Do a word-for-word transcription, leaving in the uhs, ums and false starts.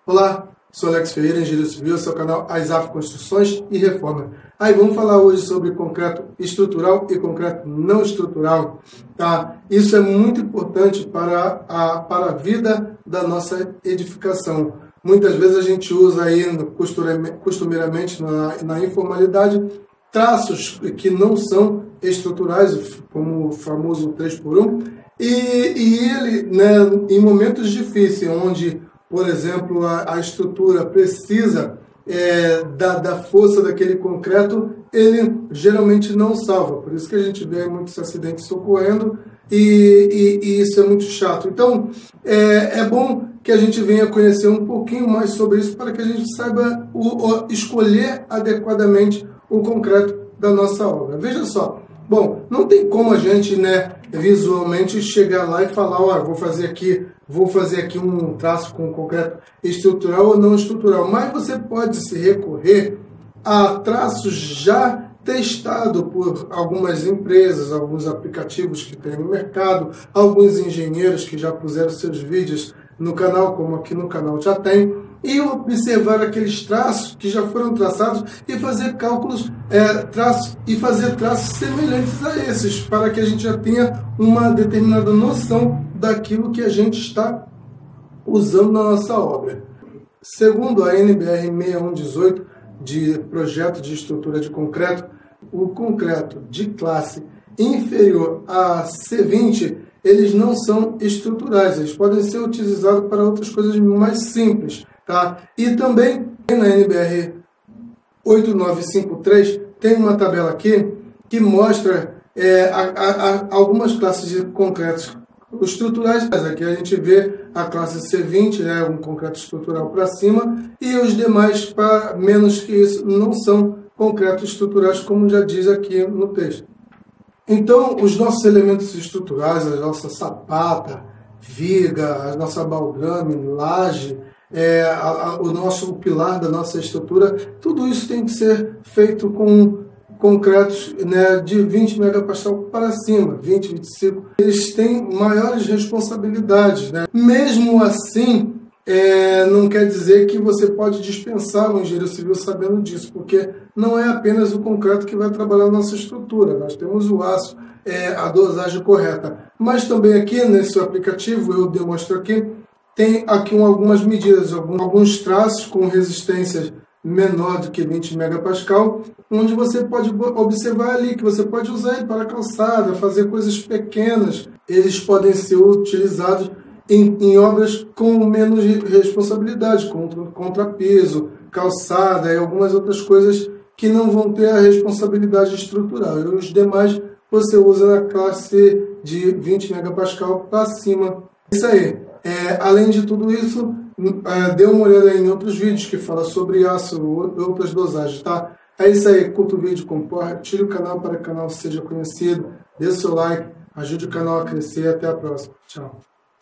Olá, sou Alex Ferreira, engenheiro civil, seu canal AISAF Construções e Reforma. Aí vamos falar hoje sobre concreto estrutural e concreto não estrutural, tá? Isso é muito importante para a, para a vida da nossa edificação. Muitas vezes a gente usa aí costumeiramente na, na informalidade traços que não são estruturais, como o famoso três por um, e, e ele, né, em momentos difíceis, onde por exemplo, a, a estrutura precisa é, da, da força daquele concreto, ele geralmente não salva. Por isso que a gente vê muitos acidentes ocorrendo e, e, e isso é muito chato. Então, é, é bom que a gente venha conhecer um pouquinho mais sobre isso para que a gente saiba o, o, escolher adequadamente o concreto da nossa obra. Veja só, bom, não tem como a gente, né, visualmente chegar lá e falar, ó, vou fazer aqui Vou fazer aqui um traço com concreto estrutural ou não estrutural. Mas você pode se recorrer a traços já testados por algumas empresas, alguns aplicativos que tem no mercado, alguns engenheiros que já puseram seus vídeos no canal, como aqui no canal já tem, e observar aqueles traços que já foram traçados e fazer cálculos, é, traços, e fazer traços semelhantes a esses, para que a gente já tenha uma determinada noção daquilo que a gente está usando na nossa obra. Segundo a N B R seis mil cento e dezoito, de projeto de estrutura de concreto, o concreto de classe inferior a C vinte, eles não são estruturais, eles podem ser utilizados para outras coisas mais simples, tá? E também na N B R oito nove cinco três tem uma tabela aqui que mostra é, a, a, a, algumas classes de concretos estruturais. Aqui a gente vê a classe C vinte, né, um concreto estrutural para cima, e os demais, para menos que isso, não são concretos estruturais, como já diz aqui no texto. Então, os nossos elementos estruturais, a nossa sapata, viga, a nossa baldrame, laje, é, a, a, o nosso pilar da nossa estrutura, tudo isso tem que ser feito com concretos, né, de vinte megapascal para cima, vinte, vinte e cinco. Eles têm maiores responsabilidades, né? Mesmo assim, é, não quer dizer que você pode dispensar o engenheiro civil sabendo disso, porque não é apenas o concreto que vai trabalhar a nossa estrutura. Nós temos o aço, é, a dosagem correta. Mas também aqui nesse aplicativo, eu demonstro aqui, tem aqui algumas medidas, alguns traços com resistências menor do que vinte megapascal, onde você pode observar ali que você pode usar ele para calçada, fazer coisas pequenas. Eles podem ser utilizados em, em obras com menos responsabilidade, contra contrapeso, calçada e algumas outras coisas que não vão ter a responsabilidade estrutural. E os demais você usa na classe de vinte megapascal para cima. Isso aí. É, além de tudo isso, é, dê uma olhada em outros vídeos que falam sobre aço e outras dosagens, tá? É isso aí, curta o vídeo, compartilhe o canal para que o canal seja conhecido, dê seu like, ajude o canal a crescer. Até a próxima. Tchau.